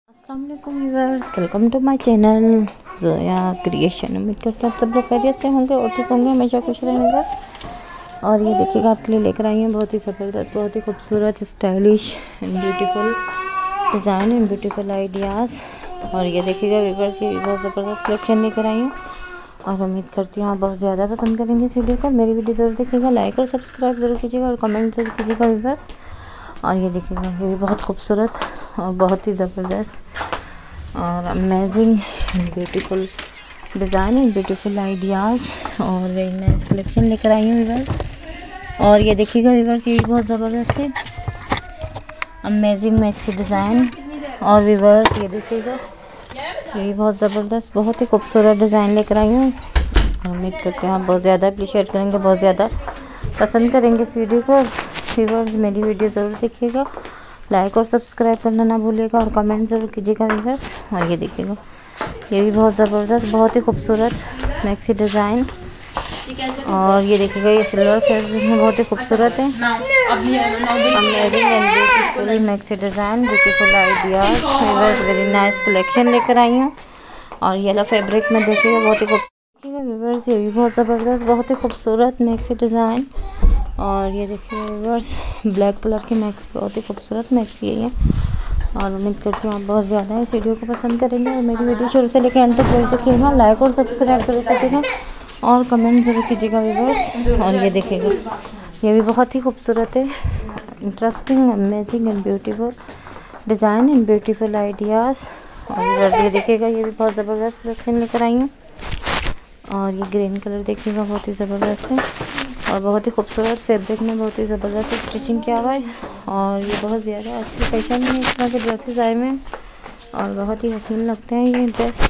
अस्सलाम वालेकुम viewers, welcome to my channel Zoya creation. उम्मीद करते हैं आप सब लोग खैरियत से होंगे और ठीक होंगे, हमेशा खुश रहेंगे बस। और ये देखिएगा आपके लिए लेकर आई हूँ बहुत ही ज़बरदस्त, बहुत ही खूबसूरत, stylish and beautiful design and beautiful ideas. और ये देखिएगा व्यूअर्स, ये बहुत ज़बरदस्त कलेक्शन लेकर आई हूँ और उम्मीद करती हूँ आप बहुत ज़्यादा पसंद करेंगे इस वीडियो को। मेरी वीडियो ज़रूर देखिएगा, लाइक और सब्सक्राइब ज़रूर कीजिएगा और कमेंट ज़रूर कीजिएगा व्यूअर्स। और ये देखिएगा, ये भी बहुत खूबसूरत और बहुत ही ज़बरदस्त और amazing beautiful design and beautiful ideas और वेरी नाइस कलेक्शन लेकर आई हूँ व्यूअर्स। और ये देखिएगा व्यूअर्स, ये भी बहुत ज़बरदस्त है, अमेजिंग मैक्सी डिज़ाइन। और व्यूअर्स ये देखिएगा, ये भी बहुत ज़बरदस्त, बहुत ही खूबसूरत डिज़ाइन लेकर आई हूँ। उम्मीद करते हैं आप बहुत ज़्यादा अप्रिशिएट करेंगे, बहुत ज़्यादा पसंद करेंगे इस वीडियो को। व्यूअर्स मेरी वीडियो ज़रूर देखिएगा, लाइक और सब्सक्राइब करना ना भूलिएगा और कमेंट ज़रूर कीजिएगा व्यूअर्स। और ये देखिएगा, ये भी बहुत ज़बरदस्त, बहुत ही खूबसूरत मैक्सी डिज़ाइन। और ये देखिएगा, ये सिल्वर फैब्रिक में बहुत ही खूबसूरत है, amazing and beautiful maxi design, beautiful ideas. Viewers very nice collection लेकर आई हूँ। और येलो फैब्रिक में देखिएगा, बहुत ही देखिएगा व्यूअर्स, ये भी बहुत ज़बरदस्त, बहुत ही खूबसूरत मैक्सी डिज़ाइन। और ये देखिए व्यूअर्स, ब्लैक कलर की मैक्सी, बहुत ही खूबसूरत मैक्सी है ये। और उम्मीद करती हूँ आप बहुत ज़्यादा इस वीडियो को पसंद करेंगे और मेरी वीडियो शुरू से लेकर एंड तक जरूर देखिएगा, लाइक और सब्सक्राइब जरूर कीजिएगा और कमेंट ज़रूर कीजिएगा व्यूअर्स। और ये देखिएगा, ये भी बहुत ही खूबसूरत है, interesting, amazing and beautiful design and beautiful ideas. और ये देखिएगा, ये भी बहुत ज़बरदस्त कलेक्शन लेकर आई हूँ। और ये ग्रीन कलर देखिएगा, बहुत ही ज़बरदस्त है और बहुत ही खूबसूरत फैब्रिक में बहुत ही ज़बरदस्त स्टिचिंग किया हुआ है। और ये बहुत ज़्यादा अच्छी फैशन में इस तरह के ड्रेसेस आए हुए हैं और बहुत ही हसीन लगते हैं ये ड्रेस।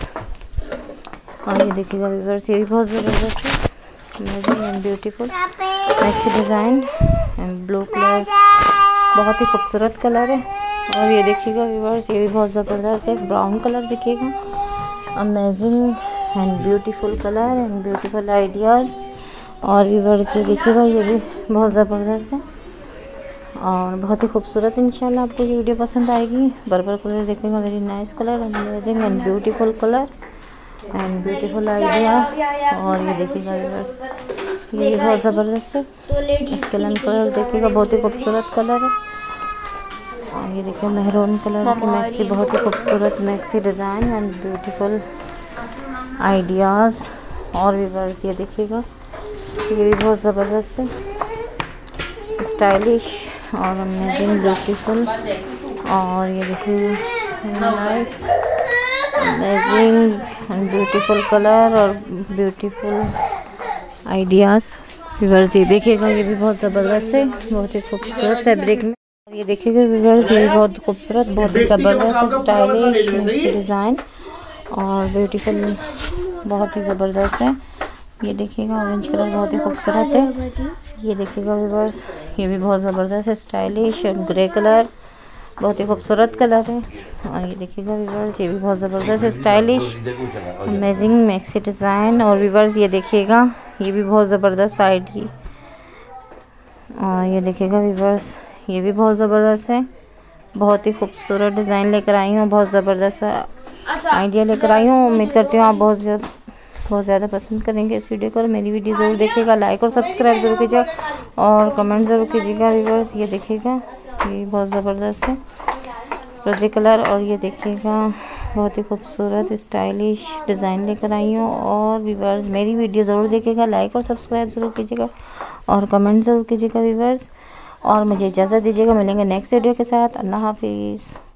और ये देखिएगा व्यूअर्स, ये भी बहुत ज़बरदस्त है, amazing and beautiful maxi design and blue colour, बहुत ही खूबसूरत कलर है। और ये देखिएगा व्यूअर्स, ये भी बहुत ज़बरदस्त है, ब्राउन कलर देखिएगा, amazing and beautiful colour and beautiful ideas. और व्यूअर्स ये देखिएगा, ये भी बहुत ज़बरदस्त है और बहुत ही खूबसूरत। इंशाल्लाह आपको ये वीडियो पसंद आएगी। पर्पल कलर देखिएगा, very nice colour, amazing and beautiful colour and beautiful idea. और ये देखिएगा व्यूअर्स, ये भी बहुत ज़बरदस्त है, स्केलन कलर देखिएगा, बहुत ही खूबसूरत कलर है। और ये देखिए मेहरून कलर की मैक्सी, बहुत ही खूबसूरत maxi design and beautiful ideas. और व्यूअर्स ये देखिएगा, ये भी बहुत ज़बरदस्त है, स्टाइलिश और अमेजिंग ब्यूटीफुल। और ये देखिए nice, amazing and beautiful colour और ब्यूटीफुल आइडियाज़। व्यूअर्स ये देखिएगा, ये भी बहुत ज़बरदस्त है, बहुत ही खूबसूरत फैब्रिक में। और ये देखिएगा व्यूअर्स, ये भी बहुत खूबसूरत, बहुत ही ज़बरदस्त स्टाइलिश मैक्सी डिज़ाइन और ब्यूटीफुल, बहुत ही ज़बरदस्त है। ये देखिएगा ऑरेंज कलर, बहुत ही खूबसूरत है। ये देखिएगा व्यूअर्स, ये भी बहुत ज़बरदस्त है, स्टाइलिश और ग्रे कलर, बहुत ही खूबसूरत कलर है। और ये देखिएगा व्यूअर्स, ये भी बहुत ज़बरदस्त है, स्टाइलिश अमेजिंग मैक्सी डिज़ाइन। और व्यूअर्स ये देखिएगा, ये भी बहुत ज़बरदस्त साइड की। और ये देखिएगा व्यूअर्स, ये भी बहुत ज़बरदस्त है, बहुत ही खूबसूरत डिज़ाइन लेकर आई हूँ, बहुत ज़बरदस्त आइडिया लेकर आई हूँ। उम्मीद करती हूँ आप बहुत ज़्यादा पसंद करेंगे इस वीडियो को और मेरी वीडियो ज़रूर देखिएगा, लाइक और सब्सक्राइब ज़रूर कीजिएगा और कमेंट ज़रूर कीजिएगा व्यूअर्स। ये देखिएगा, ये बहुत ज़बरदस्त है, रोज़ी कलर। और ये देखिएगा, बहुत ही खूबसूरत स्टाइलिश डिज़ाइन लेकर आई हूँ। और व्यूअर्स मेरी वीडियो ज़रूर देखिएगा, लाइक और सब्सक्राइब ज़रूर कीजिएगा और कमेंट ज़रूर कीजिएगा व्यूअर्स। और मुझे इजाज़त दीजिएगा, मिलेंगे नेक्स्ट वीडियो के साथ। अल्लाह हाफिज़।